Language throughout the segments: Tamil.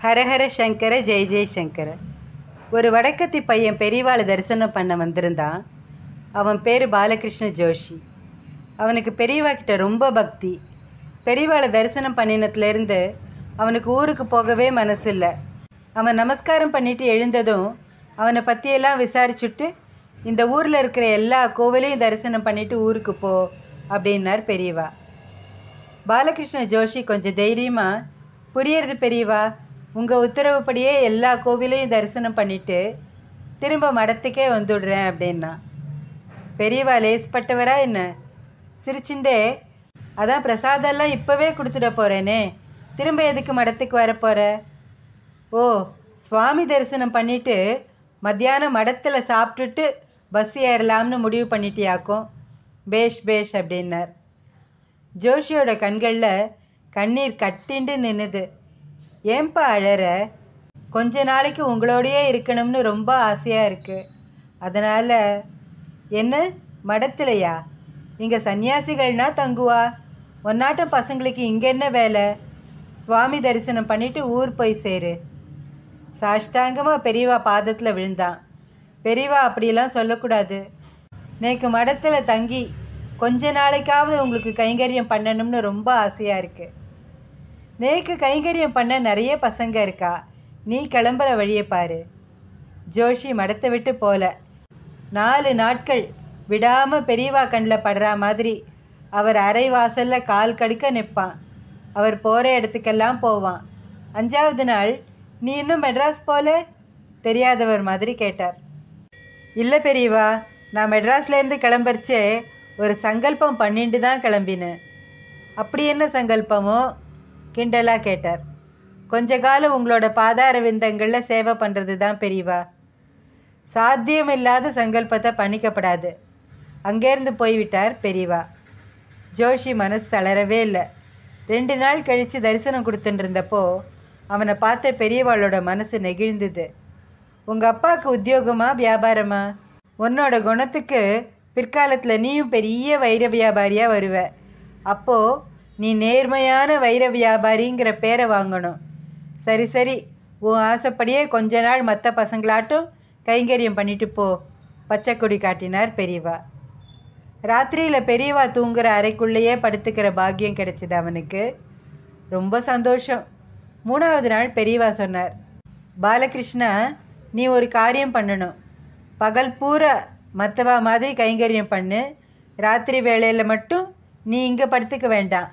ஹரஹர சங்கர ஜெய் ஜெய் சங்கர. ஒரு வடக்கத்தி பையன் பெரியவாளை தரிசனம் பண்ண வந்திருந்தான். அவன் பேர் பாலகிருஷ்ண ஜோஷி. அவனுக்கு பெரியவா கிட்ட ரொம்ப பக்தி. பெரியவாளை தரிசனம் பண்ணினத்துலேருந்து அவனுக்கு ஊருக்கு போகவே மனசு இல்லை. அவன் நமஸ்காரம் பண்ணிட்டு எழுந்ததும் அவனை பற்றியெல்லாம் விசாரிச்சுட்டு, இந்த ஊரில் இருக்கிற எல்லா கோவிலையும் தரிசனம் பண்ணிட்டு ஊருக்கு போ அப்படின்னார் பெரியவா. பாலகிருஷ்ண ஜோஷி கொஞ்சம் தைரியமாக, புரியுறது பெரியவா, உங்கள் உத்தரவுப்படியே எல்லா கோவிலையும் தரிசனம் பண்ணிவிட்டு திரும்ப மடத்துக்கே வந்துடுறேன் அப்படின்னா. பெரியவா லேஸ்பட்டவரா என்ன? சிரிச்சுண்டே, அதான் பிரசாதெல்லாம் இப்போவே கொடுத்துட போகிறேனே, திரும்ப எதுக்கு மடத்துக்கு வரப்போகிற? ஓ, சுவாமி தரிசனம் பண்ணிவிட்டு மத்தியானம் மடத்தில் சாப்பிட்டுட்டு பஸ் ஏறலாம்னு முடிவு பண்ணிட்டியாக்கும். பேஷ் பேஷ் அப்படின்னார். ஜோஷியோட கண்களில் கண்ணீர் கட்டிண்டு நின்னுது. ஏன்பா அழற? கொஞ்ச நாளைக்கு உங்களோடையே இருக்கணும்னு ரொம்ப ஆசையாக இருக்குது. அதனால். என்ன மடத்திலையா? இங்கே சன்னியாசிகள்னா தங்குவா? ஒன்னாட்டம் பசங்களுக்கு இங்கே என்ன வேலை? சுவாமி தரிசனம் பண்ணிவிட்டு ஊர் போய் சேரு. சாஷ்டாங்கமாக பெரியவா பாதத்தில் விழுந்தான். பெரியவா அப்படியெல்லாம் சொல்லக்கூடாது. நேக்கு மடத்தில் தங்கி கொஞ்ச நாளைக்காவது உங்களுக்கு கைங்கரியம் பண்ணணும்னு ரொம்ப ஆசையாக இருக்குது. நேக்கு கைங்கரியம் பண்ண நிறைய பசங்க இருக்கா, நீ கிளம்புற வழியை பாரு. ஜோஷி மடத்தை விட்டு போல. 4 நாட்கள் விடாமல் பெரியவா கண்ணில் படுற மாதிரி அவர் அரை வாசலில் கால் கடுக்க நிற்பான். அவர் போகிற இடத்துக்கெல்லாம் போவான். 5வது நாள், நீ இன்னும் மெட்ராஸ் போல? தெரியாதவர் மாதிரி கேட்டார். இல்லை பெரியவா, நான் மெட்ராஸ்லேருந்து கிளம்பரிச்சே ஒரு சங்கல்பம் பண்ணிட்டு தான் கிளம்பினேன். அப்படி என்ன சங்கல்பமோ? கிண்டலாக கேட்டார். கொஞ்ச காலம் உங்களோட பாதார விந்தங்களில் சேவை பண்ணுறது தான் பெரியவா. சாத்தியமில்லாத சங்கல்பத்தை பண்ணிக்கப்படாது. அங்கேருந்து போய்விட்டார் பெரியவா. ஜோஷி மனசு தளரவே இல்லை. 2 நாள் கழித்து தரிசனம் கொடுத்துட்டு இருந்தப்போ அவனை பார்த்த பெரியவாளோட மனசு நெகிழ்ந்தது. உங்கள் அப்பாவுக்கு உத்தியோகமா வியாபாரமா? உன்னோட குணத்துக்கு பிற்காலத்தில் நீயும் பெரிய வைர வியாபாரியாக வருவ. அப்போது நீ நேர்மையான வைர வியாபாரிங்கிற பேரை வாங்கணும். சரி சரி, உன் ஆசைப்படியே கொஞ்ச நாள் மற்ற பசங்களாட்டும் கைங்கரியம் பண்ணிட்டு போ. பச்சை கொடி காட்டினார் பெரியவா. ராத்திரியில் பெரியவா தூங்குற அறைக்குள்ளேயே படுத்துக்கிற பாக்கியம் கிடைச்சிது அவனுக்கு. ரொம்ப சந்தோஷம். 3வது நாள் பெரியவா சொன்னார், பாலகிருஷ்ணா, நீ ஒரு காரியம் பண்ணணும். பகல் பூரா மற்றவா மாதிரி கைங்கரியம் பண்ணு. ராத்திரி வேளையில் மட்டும் நீ இங்கே படுத்துக்க வேண்டாம்.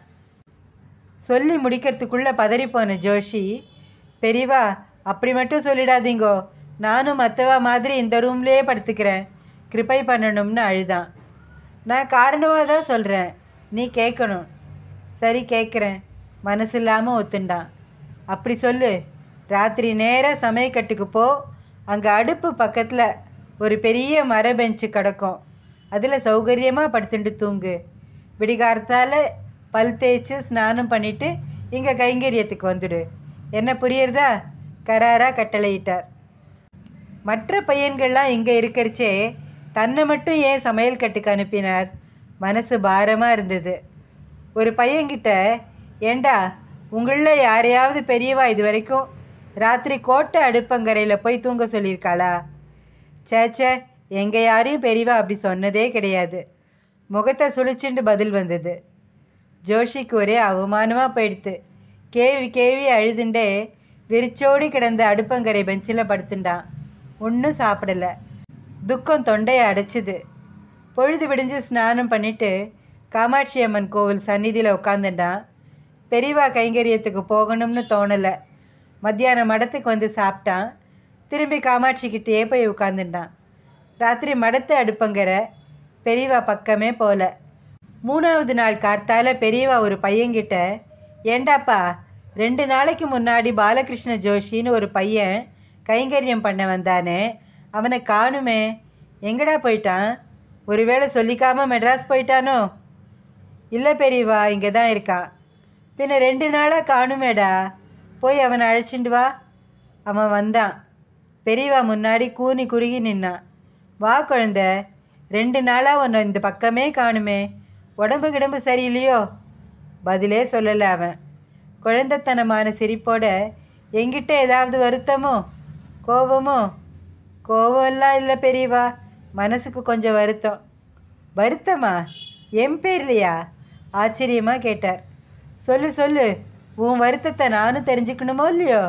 சொல்லி முடிக்கிறதுக்குள்ளே பதறிப்போன ஜோஷி, பெரியவா அப்படி மட்டும் சொல்லிடாதீங்கோ, நானும் மற்றவா மாதிரி இந்த ரூம்லேயே படுத்துக்கிறேன், கிருபை பண்ணணும்னு அழுதான். நான் காரணமாக தான் சொல்கிறேன், நீ கேட்கணும். சரி கேட்குறேன், மனசு இல்லாமல் ஒத்துண்டான். அப்படி சொல்லு. ராத்திரி நேராக சமையக்கட்டுக்கு போ. அங்கே அடுப்பு பக்கத்தில் ஒரு பெரிய மர பெஞ்சு கிடக்கும். அதில் சௌகரியமாக படுத்துட்டு தூங்கு. விடிகாரத்தால் பல் தேய்ச்சி ஸ்நானம் பண்ணிவிட்டு இங்கே கைங்கரியத்துக்கு வந்துடு. என்ன புரியுறதா? கராராக கட்டளையிட்டார். மற்ற பையன்கள்லாம் இங்கே இருக்கிறச்சே தன்னை மட்டும் ஏன் சமையல் கட்டுக்கு அனுப்பினார்? மனசு பாரமாக இருந்தது. ஒரு பையன்கிட்ட, ஏண்டா உங்களில் யாரையாவது பெரியவா இது வரைக்கும் ராத்திரி கோட்டை அடுப்பங்கரையில் போய் தூங்க சொல்லியிருக்காளா? சேச்சே, எங்கள் யாரையும் பெரியவா அப்படி சொன்னதே கிடையாது. முகத்தை சுழிச்சுண்டு பதில் வந்தது. ஜோஷிக்கு ஒரே அவமானமாக போயிடுத்து. கேவி கேவி அழுதுண்டே விரிச்சோடி கிடந்த அடுப்பங்கரை பெஞ்சில் படுத்துட்டான். ஒன்றும் சாப்பிடலை. துக்கம் தொண்டையை அடைச்சிது. பொழுது விடிஞ்சு ஸ்நானம் பண்ணிவிட்டு காமாட்சி அம்மன் கோவில் சந்நிதியில் உட்காந்துட்டான். பெரியவா கைங்கரியத்துக்கு போகணும்னு தோணலை. மத்தியானம் மடத்துக்கு வந்து சாப்பிட்டான். திரும்பி காமாட்சிக்கிட்டேயே போய் உட்காந்துட்டான். ராத்திரி மடத்து அடுப்பங்கரை பெரியவா பக்கமே போல. 3வது நாள் கார்த்தால பெரியவா ஒரு பையன்கிட்ட, ஏண்டாப்பா 2 நாளைக்கு முன்னாடி பாலகிருஷ்ண ஜோஷின்னு ஒரு பையன் கைங்கரியம் பண்ண வந்தானே, அவனை காணுமே, எங்கடா போயிட்டான்? ஒருவேளை சொல்லிக்காமல் மெட்ராஸ் போயிட்டானோ? இல்லை பெரியவா, இங்கே தான் இருக்கான். பின்ன 2 நாளாக காணுமேடா, போய் அவனை அழைச்சிண்டு வா. அவன் வந்தான். பெரியவா முன்னாடி கூனி குறுகி நின்னான். வா குழந்த, 2 நாளாக உன்னை இந்த பக்கமே காணுமே, உடம்பு கிடம்பு சரியில்லையோ? பதிலே சொல்லலை அவன். குழந்தைத்தனமான சிரிப்போட, என்கிட்ட ஏதாவது வருத்தமோ கோபமோ? கோபமெல்லாம் இல்லை பெரியவா, மனசுக்கு கொஞ்சம் வருத்தம். வருத்தமா? என் பேர்லையா? ஆச்சரியமாக கேட்டார். சொல்லு சொல்லு, உன் வருத்தத்தை நானும் தெரிஞ்சுக்கணுமோ இல்லையோ?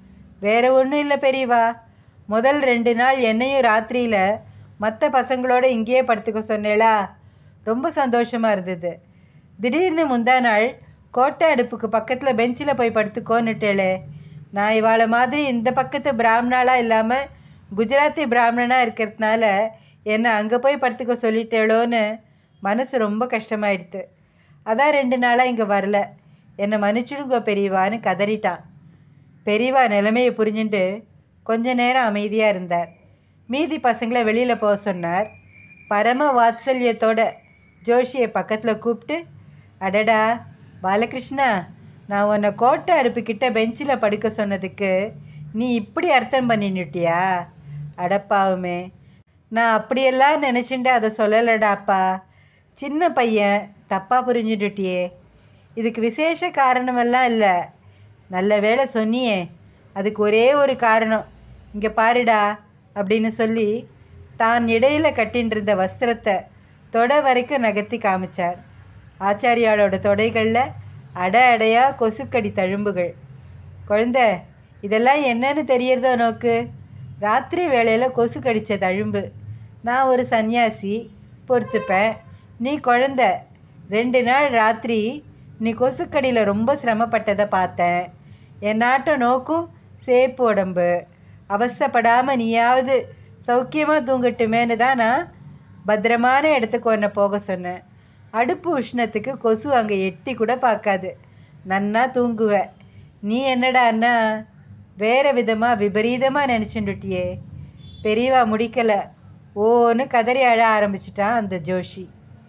வேற ஒன்றும் இல்லை பெரியவா. முதல் 2 நாள் என்னையும் ராத்திரியில் மற்ற பசங்களோட இங்கேயே படுத்துக்க சொன்னேளா, ரொம்ப சந்தோஷமாக இருந்தது. திடீர்னு முந்தா நாள் கோட்டை அடுப்புக்கு பக்கத்தில் பெஞ்சில் போய் படுத்துக்கோன்னுட்டேளே. நான் இவாளை மாதிரி இந்த பக்கத்து பிராமணாலாக இல்லாமல் குஜராத்தி பிராமணனாக இருக்கிறதுனால என்னை அங்கே போய் படுத்துக்க சொல்லிட்டேளோன்னு மனசு ரொம்ப கஷ்டமாயிடுது. அதான் 2 நாளாக இங்கே வரல. என்னை மன்னிச்சுடுங்க பெரியவான்னு கதறிட்டான். பெரியவா நிலைமையை புரிஞ்சுட்டு கொஞ்ச நேரம் அமைதியாக இருந்தார். மீதி பசங்களை வெளியில் போக சொன்னார். பரம வாத்சல்யத்தோட ஜோஷியை பக்கத்தில் கூப்பிட்டு, அடடா பாலகிருஷ்ணா, நான் உன்னை கோட்டை அடுப்புக்கிட்ட பெஞ்சில் படுக்க சொன்னதுக்கு நீ இப்படி அர்த்தம் பண்ணினுட்டியா? அடப்பாவுமே, நான் அப்படியெல்லாம் நினச்சிட்டு அதை சொல்லலடாப்பா. சின்ன பையன், தப்பாக புரிஞ்சுட்டுட்டியே. இதுக்கு விசேஷ காரணமெல்லாம் இல்லை. நல்ல வேளை சொன்னியே. அதுக்கு ஒரே ஒரு காரணம். இங்கே பாருடா அப்படின்னு சொல்லி தான் இடையில் கட்டின்னு இருந்த வஸ்திரத்தை தொடை வரைக்கும் நகர்த்தி காமிச்சார். ஆச்சாரியாளோட தொடைகளில் அடையாக கொசுக்கடி தழும்புகள். குழந்தை, இதெல்லாம் என்னன்னு தெரியறதோ நோக்கு. ராத்திரி வேளையில் கொசு கடித்த தழும்பு. நான் ஒரு சன்னியாசி, பொறுத்துப்பேன். நீ குழந்த. 2 நாள் ராத்திரி நீ கொசுக்கடியில் ரொம்ப சிரமப்பட்டதை பார்த்தேன். என் நாட்டம் நோக்கும் சேப்பு உடம்பு. அவசப்படாமல் நீயாவது சௌக்கியமாக தூங்கட்டுமேனு தான் நான் பத்திரமான இடத்துக்கு உன்னை போக சொன்னேன். அடுப்பு உஷ்ணத்துக்கு கொசு அங்கே எட்டி கூட பார்க்காது. நன்னா தூங்குவேன். நீ என்னடான்னா வேறு விதமாக விபரீதமாக நினச்சிட்டுட்டியே. பெரியவா முடிக்கலை. ஓன்னு கதறி அழ ஆரம்பிச்சிட்டான் அந்த ஜோஷி.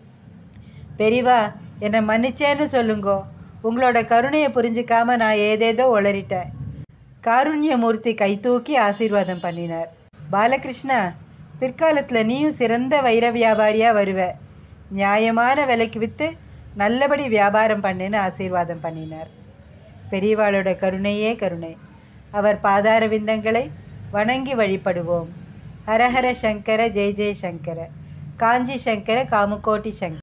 பெரியவா, என்னை மன்னிச்சேன்னு சொல்லுங்கோ. உங்களோட கருணையை புரிஞ்சிக்காம நான் ஏதேதோ உளறிட்டேன். காருண்யமூர்த்தி கை தூக்கி ஆசீர்வாதம் பண்ணினார். பாலகிருஷ்ணா, பிற்காலத்தில் நீயும் சிறந்த வைர வியாபாரியாக வருவ. நியாயமான விலைக்கு விற்று நல்லபடி வியாபாரம் பண்ணுன்னு ஆசீர்வாதம் பண்ணினார். பெரியவாளோட கருணையே கருணை. அவர் பாதார விந்தங்களை வணங்கி வழிபடுவோம். ஹரஹர சங்கர, ஜெய் ஜெய் சங்கர, காஞ்சி சங்கர, காமுகோட்டி சங்கர.